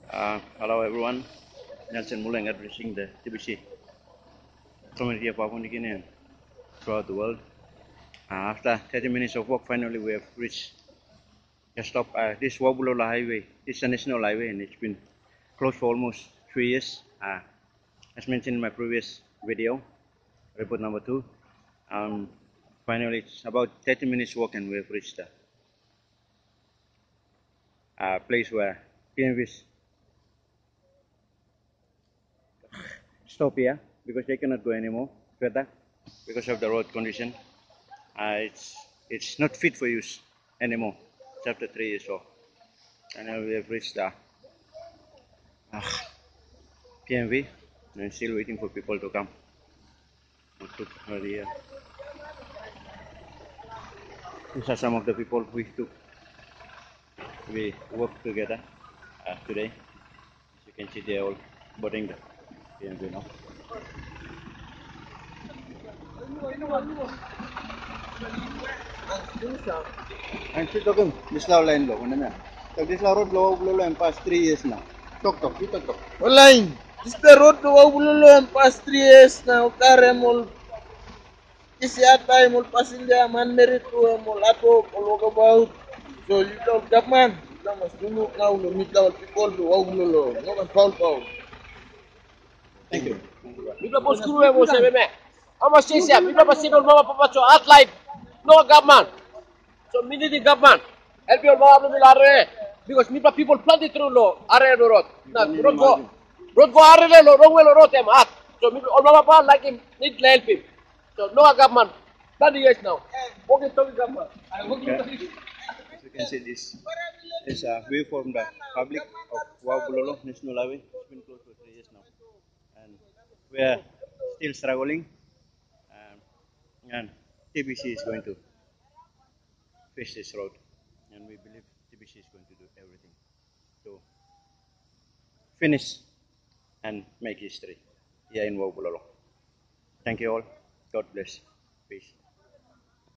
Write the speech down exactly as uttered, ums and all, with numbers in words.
Uh, hello everyone, Nelson Muleng addressing the T B C community of Papua New Guinea throughout the world. Uh, after thirty minutes of walk, finally we have reached the stop. Uh, this Wabulola Highway, this is a national highway and it's been closed for almost three years. Uh, as mentioned in my previous video, report number two. Um, finally, it's about thirty minutes walk and we have reached the uh, place where P M Vs stop here because they cannot go anymore further because of the road condition. Uh, it's it's not fit for use anymore. It's after three years old, and now we have reached the uh, P M V and still waiting for people to come. Took earlier. These are some of the people we took. We worked together uh, today. As you can see, they are all boarding the P M V now. And she's talking this line low, so this road low below and past three years now. Talk talk, you talk talk. Online, this the road to Wabulolo and past three years now. Karemol, this year time will passing there, man, married to a molato, walk about. So you don't government, you must do now to meet our people to Wabulolo, no one foul foul. Thank you. People post screw and was a man. How much is here? People must see no mama papa to act like no government. So mini the government. Help your mama will array. Because people people planted through law, array the road. Now road go road go array lo wrong way road them act. So people all mama papa like him need to help him. So no government. thirty years now. Okay, talking government. Okay. As you can see, this is a view from the public of Wabulolo National Highway. It's been closed for three years now, and we are still struggling. Um, and T B C is going to fix this road, and we believe T B C is going to do everything to finish and make history here in Wabulolo. Thank you all. God bless. Peace.